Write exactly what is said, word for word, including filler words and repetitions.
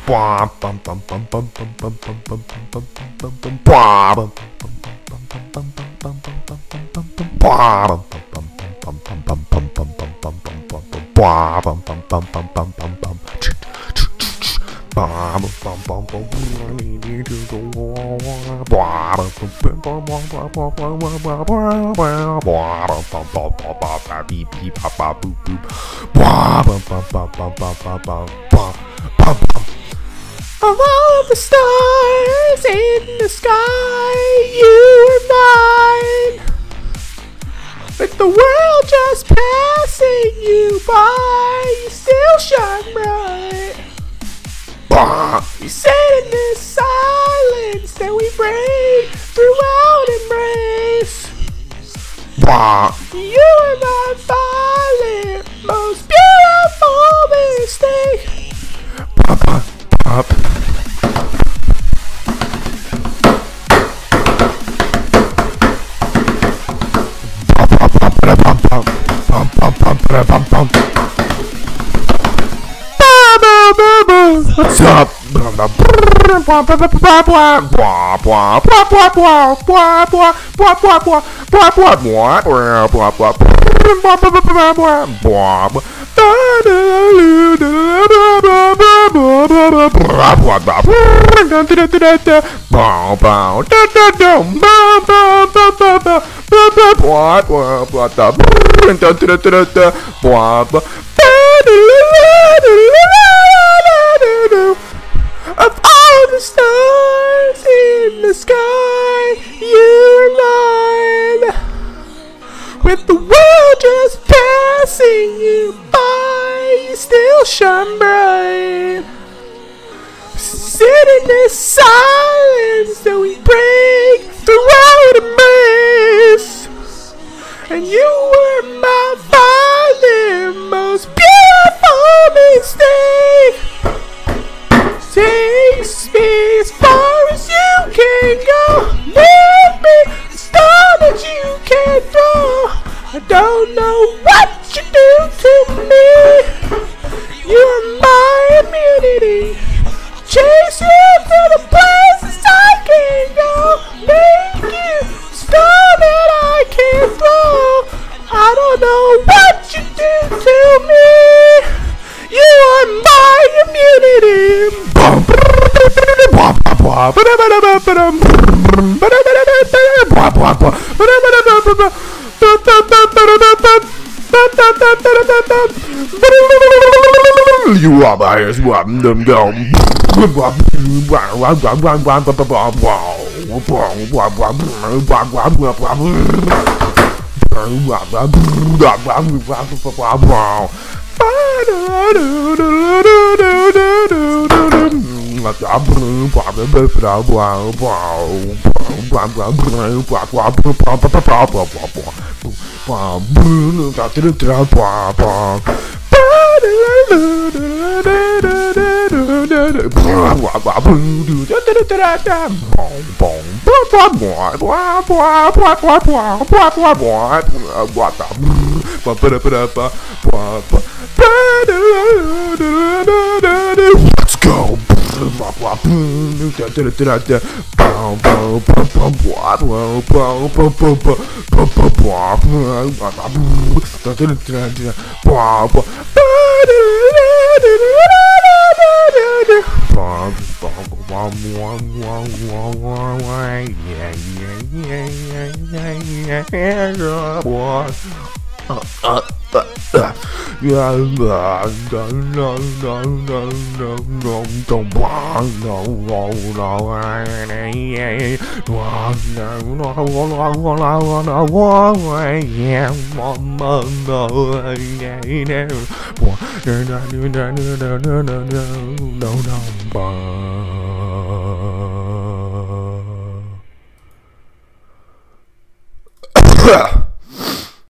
Of all the stars in the sky, you are mine. With the world just passing you by, you still shine bright. You sit in this silence that we break throughout embrace. You are my violent, most beautiful mistake. Pop, pop, pop. What's up? Of all the stars in the sky, you're mine. With the world just passing you by, you still shine bright. Sit in this silence that we break throughout embrace. And you were my violent, most beautiful mistake. Takes me as far as you can go. Leave me a star that you can't throw. I don't know what you do to me. You're my immunity. Chase you to the places I can't go. Make you a star that I can't throw. I don't know what you do to me. You are my immunity. You are my ears, one them go. Let's go. No, no,